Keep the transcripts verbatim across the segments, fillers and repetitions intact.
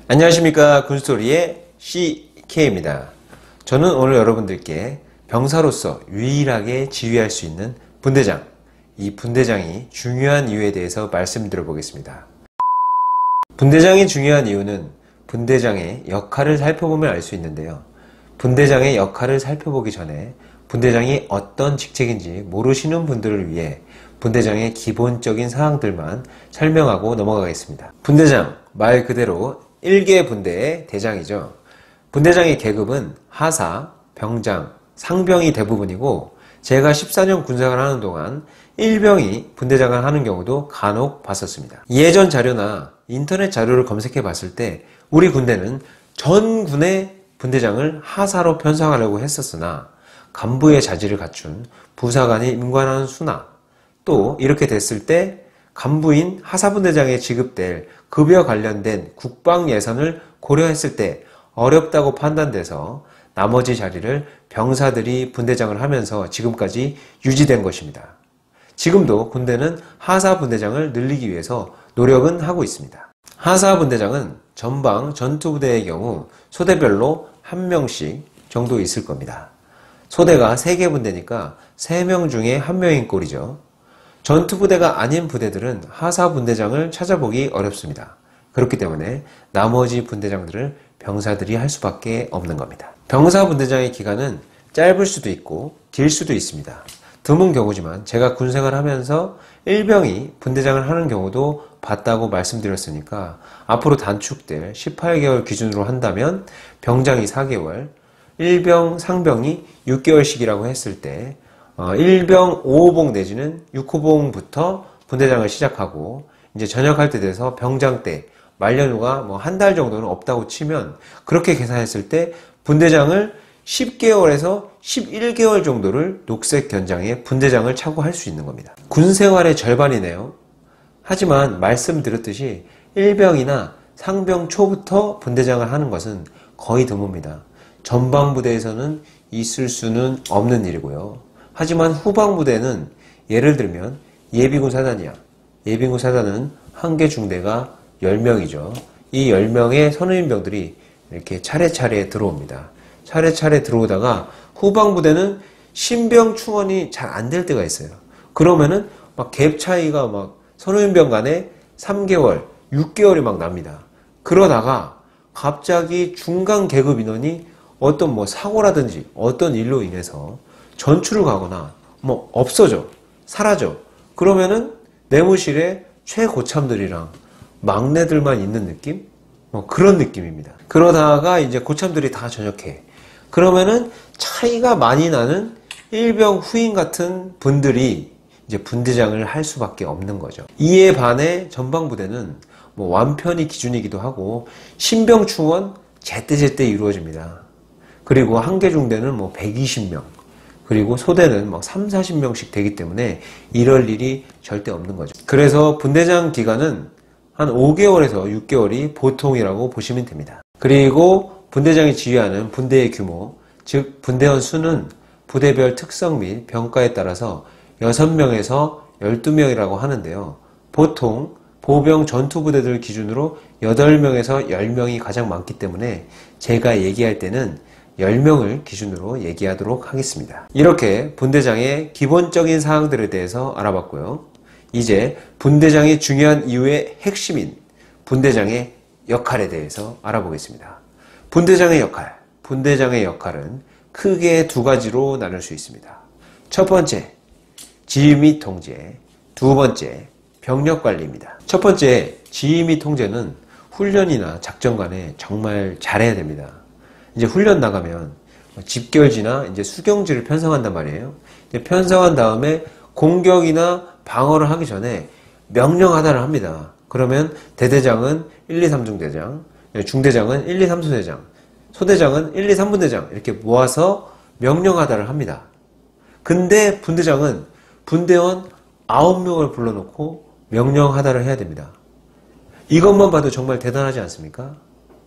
안녕하십니까, 군스토리의 씨케이입니다. 저는 오늘 여러분들께 병사로서 유일하게 지휘할 수 있는 분대장, 이 분대장이 중요한 이유에 대해서 말씀드려 보겠습니다. 분대장이 중요한 이유는 분대장의 역할을 살펴보면 알 수 있는데요. 분대장의 역할을 살펴보기 전에 분대장이 어떤 직책인지 모르시는 분들을 위해 분대장의 기본적인 사항들만 설명하고 넘어가겠습니다. 분대장, 말 그대로 일 개 분대의 대장이죠. 분대장의 계급은 하사, 병장, 상병이 대부분이고 제가 십사 년 군생활을 하는 동안 일병이 분대장을 하는 경우도 간혹 봤었습니다. 예전 자료나 인터넷 자료를 검색해 봤을 때 우리 군대는 전 군의 분대장을 하사로 편성하려고 했었으나 간부의 자질을 갖춘 부사관이 임관하는 수나 또 이렇게 됐을 때 간부인 하사분대장에 지급될 급여 관련된 국방 예산을 고려했을 때 어렵다고 판단돼서 나머지 자리를 병사들이 분대장을 하면서 지금까지 유지된 것입니다. 지금도 군대는 하사분대장을 늘리기 위해서 노력은 하고 있습니다. 하사분대장은 전방 전투부대의 경우 소대별로 한 명씩 정도 있을 겁니다. 소대가 세 개 분대니까 세 명 중에 한 명인 꼴이죠. 전투부대가 아닌 부대들은 하사분대장을 찾아보기 어렵습니다. 그렇기 때문에 나머지 분대장들을 병사들이 할 수밖에 없는 겁니다. 병사분대장의 기간은 짧을 수도 있고 길 수도 있습니다. 드문 경우지만 제가 군생활 하면서 일병이 분대장을 하는 경우도 봤다고 말씀드렸으니까 앞으로 단축될 십팔 개월 기준으로 한다면 병장이 사 개월, 일병, 상병이 육 개월씩이라고 했을 때 어, 일병 오 호봉 내지는 육 호봉부터 분대장을 시작하고 이제 전역할 때 돼서 병장 때 말년휴가 뭐 한 달 정도는 없다고 치면 그렇게 계산했을 때 분대장을 십 개월에서 십일 개월 정도를 녹색 견장에 분대장을 차고 할 수 있는 겁니다. 군 생활의 절반이네요. 하지만 말씀드렸듯이 일병이나 상병 초부터 분대장을 하는 것은 거의 드뭅니다. 전방부대에서는 있을 수는 없는 일이고요. 하지만 후방부대는 예를 들면 예비군 사단이야. 예비군 사단은 한 개 중대가 열 명이죠. 이 열 명의 선후임병들이 이렇게 차례차례 들어옵니다. 차례차례 들어오다가 후방부대는 신병 충원이 잘 안 될 때가 있어요. 그러면은 막 갭 차이가 막 선후임병 간에 삼 개월, 육 개월이 막 납니다. 그러다가 갑자기 중간 계급 인원이 어떤 뭐 사고라든지 어떤 일로 인해서 전출을 가거나 뭐 없어져, 사라져. 그러면은 내무실에 최고참들이랑 막내들만 있는 느낌? 뭐 그런 느낌입니다. 그러다가 이제 고참들이 다 전역해. 그러면은 차이가 많이 나는 일병 후임 같은 분들이 이제 분대장을 할 수밖에 없는 거죠. 이에 반해 전방부대는 뭐 완편이 기준이기도 하고 신병 충원 제때제때 이루어집니다. 그리고 한 개 중대는 뭐 백이십 명. 그리고 소대는 막 삼사십 명씩 되기 때문에 이럴 일이 절대 없는 거죠. 그래서 분대장 기간은 한 오 개월에서 육 개월이 보통이라고 보시면 됩니다. 그리고 분대장이 지휘하는 분대의 규모, 즉 분대원 수는 부대별 특성 및 병가에 따라서 여섯 명에서 열두 명이라고 하는데요. 보통 보병 전투부대들 기준으로 여덟 명에서 열 명이 가장 많기 때문에 제가 얘기할 때는 열 명을 기준으로 얘기하도록 하겠습니다. 이렇게 분대장의 기본적인 사항들에 대해서 알아봤고요. 이제 분대장의 중요한 이유의 핵심인 분대장의 역할에 대해서 알아보겠습니다. 분대장의 역할, 분대장의 역할은 크게 두 가지로 나눌 수 있습니다. 첫 번째, 지휘 및 통제, 두 번째, 병력관리입니다. 첫 번째, 지휘 및 통제는 훈련이나 작전 간에 정말 잘해야 됩니다. 이제 훈련 나가면 집결지나 이제 수경지를 편성한단 말이에요. 이제 편성한 다음에 공격이나 방어를 하기 전에 명령 하나를 합니다. 그러면 대대장은 일, 이, 삼 중대장, 중대장은 일, 이, 삼 소대장, 소대장은 일, 이, 삼 분대장 이렇게 모아서 명령 하나를 합니다. 근데 분대장은 분대원 아홉 명을 불러놓고 명령 하나를 해야 됩니다. 이것만 봐도 정말 대단하지 않습니까?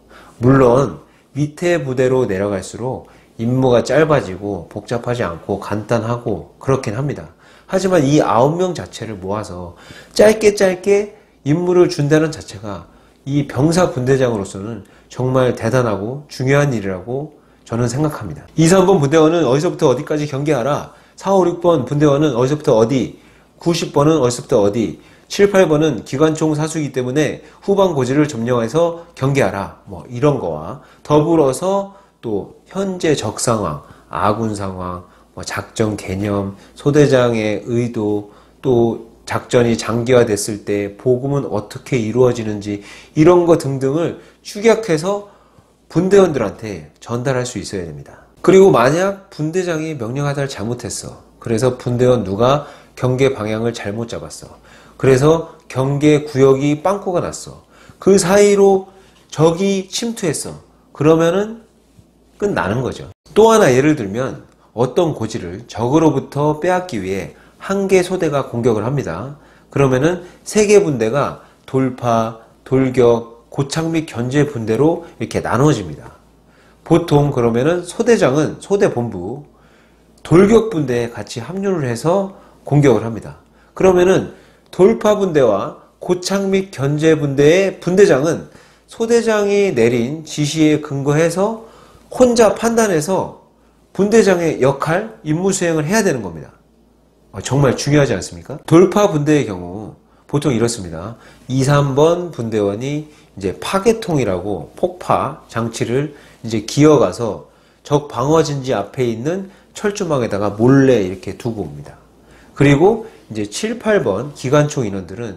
물론 밑에 부대로 내려갈수록 임무가 짧아지고 복잡하지 않고 간단하고 그렇긴 합니다. 하지만 이 아홉 명 자체를 모아서 짧게 짧게 임무를 준다는 자체가 이 병사 분대장으로서는 정말 대단하고 중요한 일이라고 저는 생각합니다. 이, 삼 번 분대원은 어디서부터 어디까지 경계하라. 사, 오, 육 번 분대원은 어디서부터 어디, 구십 번은 어디서부터 어디, 칠, 팔 번은 기관총 사수이기 때문에 후방 고지를 점령해서 경계하라. 뭐 이런 거와 더불어서 또 현재 적 상황, 아군 상황, 뭐 작전 개념, 소대장의 의도, 또 작전이 장기화됐을 때 보급은 어떻게 이루어지는지 이런 거 등등을 축약해서 분대원들한테 전달할 수 있어야 됩니다. 그리고 만약 분대장이 명령 하나를 잘못했어. 그래서 분대원 누가 경계 방향을 잘못 잡았어. 그래서 경계 구역이 빵꾸가 났어. 그 사이로 적이 침투했어. 그러면은 끝나는 거죠. 또 하나 예를 들면 어떤 고지를 적으로부터 빼앗기 위해 한 개 소대가 공격을 합니다. 그러면은 세 개 분대가 돌파, 돌격, 고착 및 견제 분대로 이렇게 나눠집니다. 보통 그러면은 소대장은 소대 본부, 돌격 분대에 같이 합류를 해서 공격을 합니다. 그러면은 돌파 분대와 고착 및 견제 분대의 분대장은 소대장이 내린 지시에 근거해서 혼자 판단해서 분대장의 역할, 임무 수행을 해야 되는 겁니다. 정말 중요하지 않습니까? 돌파 분대의 경우 보통 이렇습니다. 이, 삼 번 분대원이 이제 파괴통이라고 폭파 장치를 이제 기어가서 적 방어진지 앞에 있는 철조망에다가 몰래 이렇게 두고 옵니다. 그리고 이제 칠, 팔 번 기관총 인원들은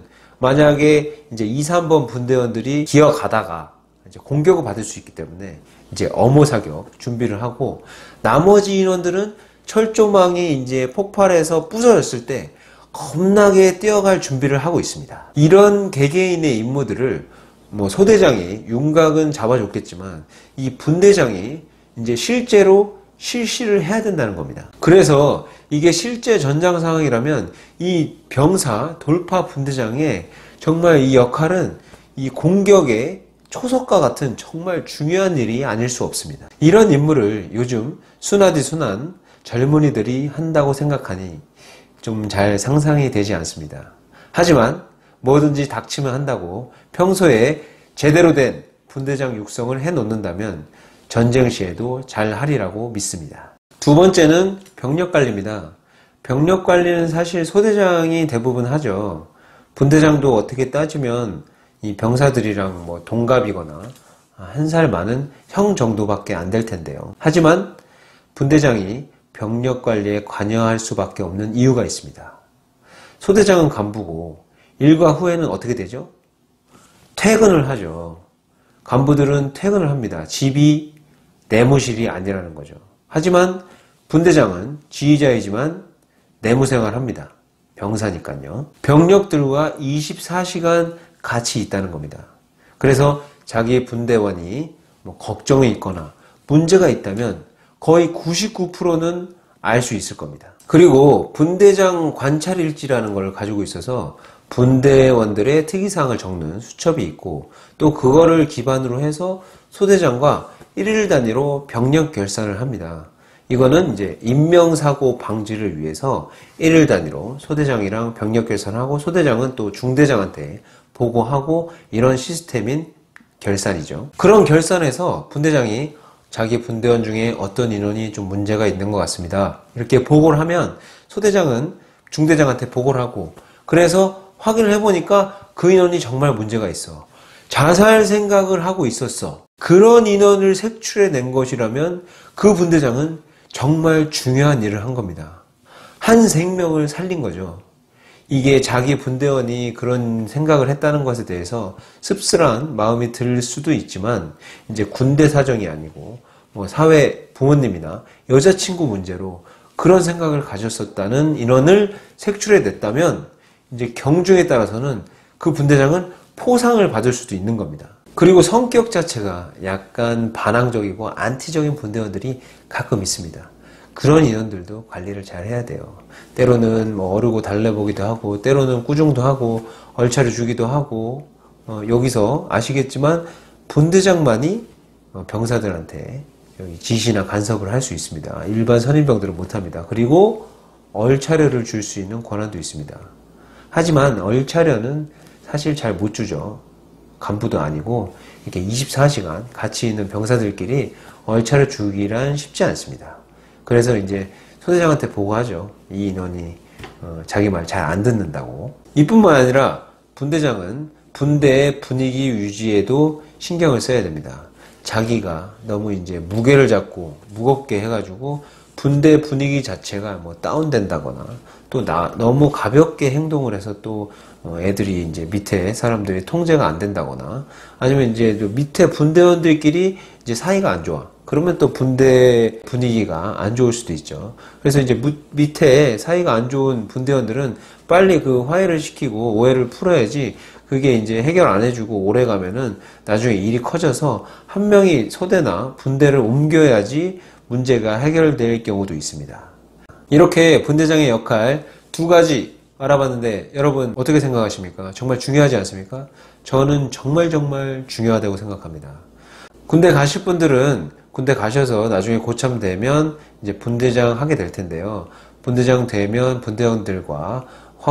만약에 이제 이, 삼 번 분대원들이 기어가다가 이제 공격을 받을 수 있기 때문에 이제 엄호 사격 준비를 하고, 나머지 인원들은 철조망이 이제 폭발해서 부서졌을 때 겁나게 뛰어갈 준비를 하고 있습니다. 이런 개개인의 임무들을 뭐 소대장이 윤곽은 잡아줬겠지만 이 분대장이 이제 실제로 실시를 해야 된다는 겁니다. 그래서 이게 실제 전장 상황이라면 이 병사 돌파 분대장의 정말 이 역할은 이 공격의 초석과 같은 정말 중요한 일이 아닐 수 없습니다. 이런 임무를 요즘 순하디 순한 젊은이들이 한다고 생각하니 좀 잘 상상이 되지 않습니다. 하지만 뭐든지 닥치면 한다고 평소에 제대로 된 분대장 육성을 해 놓는다면 전쟁 시에도 잘 하리라고 믿습니다. 두 번째는 병력 관리입니다. 병력 관리는 사실 소대장이 대부분 하죠. 분대장도 어떻게 따지면 이 병사들이랑 뭐 동갑이거나 한 살 많은 형 정도밖에 안 될 텐데요. 하지만 분대장이 병력 관리에 관여할 수밖에 없는 이유가 있습니다. 소대장은 간부고 일과 후에는 어떻게 되죠? 퇴근을 하죠. 간부들은 퇴근을 합니다. 집이 내무실이 아니라는 거죠. 하지만 분대장은 지휘자이지만 내무생활을 합니다. 병사니까요. 병력들과 이십사 시간 같이 있다는 겁니다. 그래서 자기 분대원이 뭐 걱정이 있거나 문제가 있다면 거의 구십구 퍼센트는 알 수 있을 겁니다. 그리고 분대장 관찰일지라는 걸 가지고 있어서 분대원들의 특이사항을 적는 수첩이 있고, 또 그거를 기반으로 해서 소대장과 일일 단위로 병력 결산을 합니다. 이거는 이제 인명사고 방지를 위해서 일일 단위로 소대장이랑 병력 결산하고, 소대장은 또 중대장한테 보고하고, 이런 시스템인 결산이죠. 그런 결산에서 분대장이 자기 분대원 중에 어떤 인원이 좀 문제가 있는 것 같습니다. 이렇게 보고를 하면 소대장은 중대장한테 보고를 하고, 그래서 확인을 해보니까 그 인원이 정말 문제가 있어. 자살 생각을 하고 있었어. 그런 인원을 색출해낸 것이라면 그 분대장은 정말 중요한 일을 한 겁니다. 한 생명을 살린 거죠. 이게 자기 분대원이 그런 생각을 했다는 것에 대해서 씁쓸한 마음이 들 수도 있지만, 이제 군대 사정이 아니고 뭐 사회 부모님이나 여자친구 문제로 그런 생각을 가졌었다는 인원을 색출해냈다면 이제 경중에 따라서는 그 분대장은 포상을 받을 수도 있는 겁니다. 그리고 성격 자체가 약간 반항적이고 안티적인 분대원들이 가끔 있습니다. 그런 인원들도 관리를 잘 해야 돼요. 때로는 뭐 어르고 달래보기도 하고, 때로는 꾸중도 하고, 얼차려 주기도 하고, 어, 여기서 아시겠지만 분대장만이 어, 병사들한테 여기 지시나 간섭을 할 수 있습니다. 일반 선임병들은 못합니다. 그리고 얼차려를 줄 수 있는 권한도 있습니다. 하지만 얼차려는 사실 잘 못 주죠. 간부도 아니고 이렇게 이십사 시간 같이 있는 병사들끼리 얼차려 죽이란 쉽지 않습니다. 그래서 이제 소대장한테 보고하죠. 이 인원이 어, 자기 말 잘 안 듣는다고. 이뿐만 아니라 분대장은 분대의 분위기 유지에도 신경을 써야 됩니다. 자기가 너무 이제 무게를 잡고 무겁게 해가지고 분대 분위기 자체가 뭐 다운된다거나 또 나, 너무 가볍게 행동을 해서 또 어, 애들이 이제 밑에 사람들이 통제가 안 된다거나 아니면 이제 밑에 분대원들끼리 이제 사이가 안 좋아. 그러면 또 분대 분위기가 안 좋을 수도 있죠. 그래서 이제 무, 밑에 사이가 안 좋은 분대원들은 빨리 그 화해를 시키고 오해를 풀어야지 그게 이제 해결 안 해주고 오래 가면은 나중에 일이 커져서 한 명이 소대나 분대를 옮겨야지 문제가 해결될 경우도 있습니다. 이렇게 분대장의 역할 두 가지 알아봤는데 여러분 어떻게 생각하십니까? 정말 중요하지 않습니까? 저는 정말 정말 중요하다고 생각합니다. 군대 가실 분들은 군대 가셔서 나중에 고참 되면 이제 분대장 하게 될 텐데요. 분대장 되면 분대원들과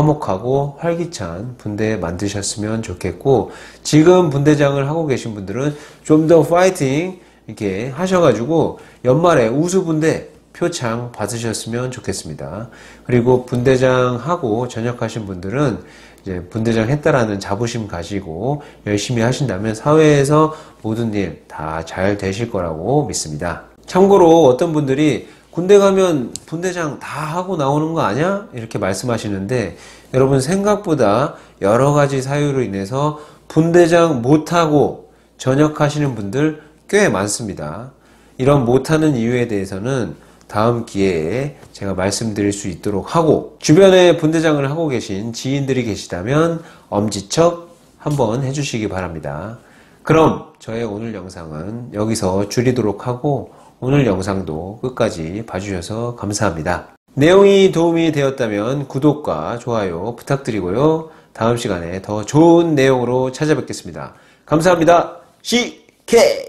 화목하고 활기찬 분대 만드셨으면 좋겠고, 지금 분대장을 하고 계신 분들은 좀 더 파이팅 이렇게 하셔가지고 연말에 우수분대 표창 받으셨으면 좋겠습니다. 그리고 분대장 하고 전역하신 분들은 이제 분대장 했다라는 자부심 가지고 열심히 하신다면 사회에서 모든 일 다 잘 되실 거라고 믿습니다. 참고로 어떤 분들이 군대 가면 분대장 다 하고 나오는 거 아니야? 이렇게 말씀하시는데, 여러분 생각보다 여러 가지 사유로 인해서 분대장 못하고 전역하시는 분들 꽤 많습니다. 이런 못하는 이유에 대해서는 다음 기회에 제가 말씀드릴 수 있도록 하고, 주변에 분대장을 하고 계신 지인들이 계시다면 엄지척 한번 해주시기 바랍니다. 그럼 저의 오늘 영상은 여기서 줄이도록 하고, 오늘 영상도 끝까지 봐주셔서 감사합니다. 내용이 도움이 되었다면 구독과 좋아요 부탁드리고요. 다음 시간에 더 좋은 내용으로 찾아뵙겠습니다. 감사합니다. 씨케이!